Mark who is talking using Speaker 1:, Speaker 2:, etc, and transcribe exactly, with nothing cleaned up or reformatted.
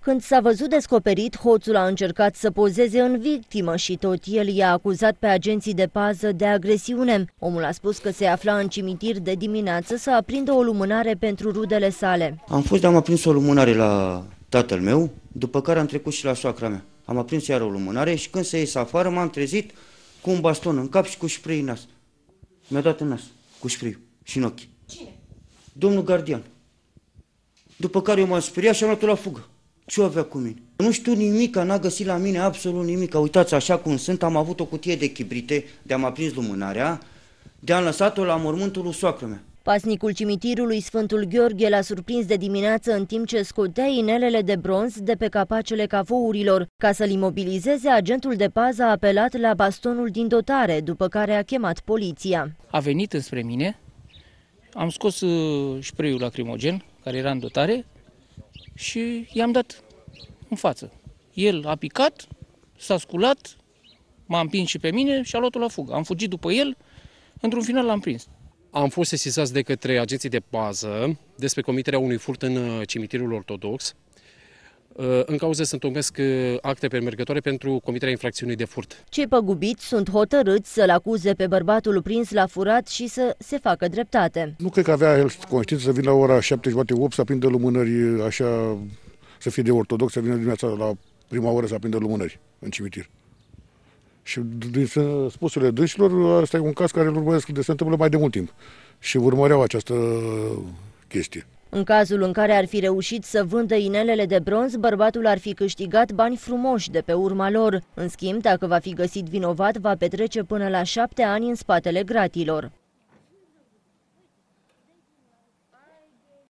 Speaker 1: Când s-a văzut descoperit, hoțul a încercat să pozeze în victimă și tot el i-a acuzat pe agenții de pază de agresiune. Omul a spus că se afla în cimitir de dimineață să aprindă o lumânare pentru rudele sale.
Speaker 2: Am fost, dar am aprins o lumânare la tatăl meu, după care am trecut și la soacra mea. Am aprins iar o lumânare și când se ies afară m-am trezit cu un baston în cap și cu spray în nas. Mi-a dat în nas cu spray și în ochi.
Speaker 1: Cine?
Speaker 2: Domnul gardian. După care eu m-am speriat și am luat-o la fugă. Ce avea cu mine? Nu știu nimic, n-a găsit la mine absolut nimic. Uitați, așa cum sunt, am avut o cutie de chibrite, de-am aprins lumânarea, de-am lăsat-o la mormântul lui soacră mea.
Speaker 1: Pasnicul cimitirului Sfântul Gheorghe l-a surprins de dimineață în timp ce scotea inelele de bronz de pe capacele cafourilor. Ca să-l imobilizeze, agentul de pază a apelat la bastonul din dotare, după care a chemat poliția.
Speaker 3: A venit înspre mine, am scos spray-ul lacrimogen, care era în dotare, și i-am dat în față. El a picat, s-a sculat, m-a împins și pe mine și a luat-o la fugă. Am fugit după el, într-un final l-am prins.
Speaker 4: Am fost sesizați de către agenții de pază despre comiterea unui furt în cimitirul ortodox. În cauză se întocmesc acte premergătoare pentru comiterea infracțiunii de furt.
Speaker 1: Cei păgubiți sunt hotărâți să-l acuze pe bărbatul prins la furat și să se facă dreptate.
Speaker 5: Nu cred că avea el conștiință să vină la ora șapte jumătate, opt să aprindă lumânări, așa, să fie de ortodox, să vină dimineața la prima oră să aprindă lumânări în cimitir. Și din spusurile dânșilor, ăsta e un caz care îl urmăresc de se întâmplă mai de mult timp și urmăreau această chestie.
Speaker 1: În cazul în care ar fi reușit să vândă inelele de bronz, bărbatul ar fi câștigat bani frumoși de pe urma lor. În schimb, dacă va fi găsit vinovat, va petrece până la șapte ani în spatele gratilor.